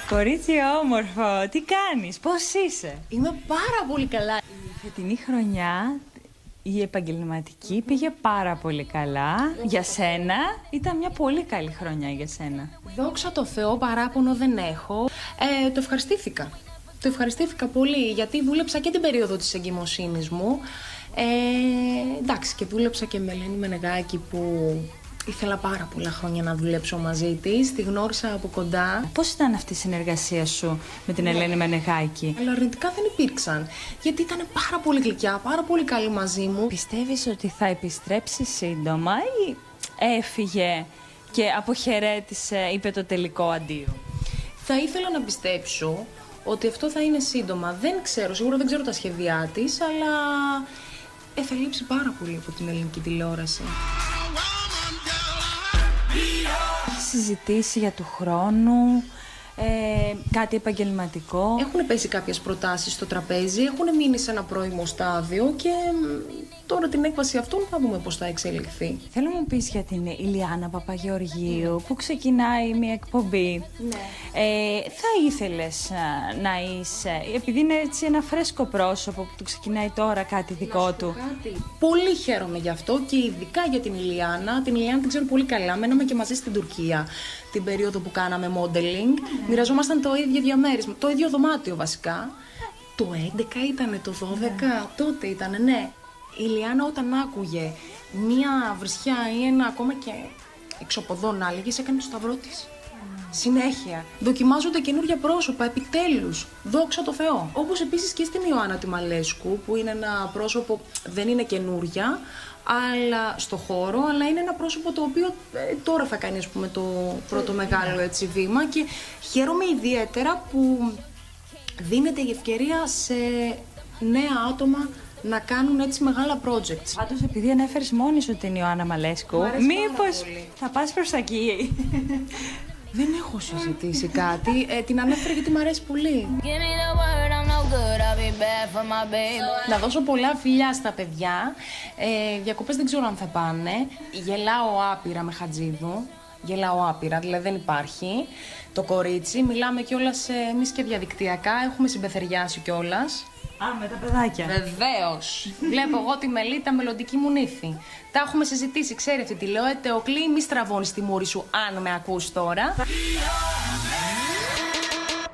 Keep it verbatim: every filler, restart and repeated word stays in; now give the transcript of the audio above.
Κορίτσι όμορφο, τι κάνεις, πώς είσαι? Είμαι πάρα πολύ καλά. Η φετινή χρονιά, η επαγγελματική, πήγε πάρα πολύ καλά. Για σένα ήταν μια πολύ καλή χρονιά για σένα. Δόξα τω Θεώ, παράπονο δεν έχω. Ε, το ευχαριστήθηκα. Το ευχαριστήθηκα πολύ, γιατί δούλεψα και την περίοδο της εγκυμοσύνης μου. Ε, εντάξει, και δούλεψα και με Ελένη Μενεγάκη, που ήθελα πάρα πολλά χρόνια να δουλέψω μαζί της. Τη γνώρισα από κοντά. Πώς ήταν αυτή η συνεργασία σου με την Ελένη Μενεγάκη? Αλλά αρνητικά δεν υπήρξαν, γιατί ήταν πάρα πολύ γλυκιά, πάρα πολύ καλή μαζί μου. Πιστεύεις ότι θα επιστρέψει σύντομα ή έφυγε και αποχαιρέτησε, είπε το τελικό αντίο? Θα ήθελα να πιστέψω ότι αυτό θα είναι σύντομα. Δεν ξέρω, σίγουρα δεν ξέρω τα σχέδιά της, αλλά ε, θα λείψει πάρα πολύ από την ελληνική τηλεόραση. Συζητήσει για του χρόνου, ε, κάτι επαγγελματικό? Έχουν πέσει κάποιες προτάσεις στο τραπέζι, έχουν μείνει σε ένα πρώιμο στάδιο και τώρα την έκβαση αυτών θα δούμε πώς θα εξελιχθεί. Θέλω να μου πεις για την Ηλιάνα Παπαγεωργίου, ναι, που ξεκινάει μια εκπομπή. Ναι. Ε, θα ήθελες α, να είσαι, επειδή είναι έτσι ένα φρέσκο πρόσωπο που του ξεκινάει τώρα κάτι δικό του. Κάτι. Πολύ χαίρομαι γι' αυτό και ειδικά για την Ηλιάνα. Την Ηλιάνα την ξέρω πολύ καλά. Μέναμε και μαζί στην Τουρκία την περίοδο που κάναμε modeling. Mm. Μοιραζόμασταν το ίδιο διαμέρισμα, το ίδιο δωμάτιο βασικά. Το έντεκα ήτανε, το δώδεκα, mm. τότε ήτανε, ναι. Η Ηλιάνα όταν άκουγε μία βρισιά ή ένα ακόμα και εξωποδό να λέγεις, έκανε το σταυρό της. Mm. Συνέχεια. Δοκιμάζονται καινούργια πρόσωπα, επιτέλους. Δόξα τω Θεώ. Όπως επίσης και στην Ιωάννα τη Μαλέσκου, που είναι ένα πρόσωπο, δεν είναι καινούρια, αλλά στο χώρο, αλλά είναι ένα πρόσωπο το οποίο ε, τώρα θα κάνει, ας πούμε, το πρώτο μεγάλο έτσι βήμα, και χαίρομαι ιδιαίτερα που δίνεται η ευκαιρία σε νέα άτομα να κάνουν έτσι μεγάλα projects. Πάντως, επειδή ανέφερες μόνη σου την Ιωάννα Μαλέσκου, μήπως θα πας προς τα εκεί? Δεν έχω συζητήσει κάτι. Ε, την ανέφερα γιατί μου αρέσει πολύ. Να δώσω πολλά φιλιά στα παιδιά. Ε, διακοπές δεν ξέρω αν θα πάνε. Γελάω άπειρα με Χατζίδου. Γελάω άπειρα, δηλαδή δεν υπάρχει. Το κορίτσι, μιλάμε κιόλας εμείς και διαδικτυακά. Έχουμε συμπεθεριάσει κιόλας. Α, με τα παιδάκια. Βεβαίως. Βλέπω εγώ τη Μελίτα, μελλοντική μου νύφη. Τα έχουμε συζητήσει, ξέρει αυτή τη λέω. Ε, Τεοκλή, μη στραβώνεις τη μούρη σου, αν με ακούς τώρα.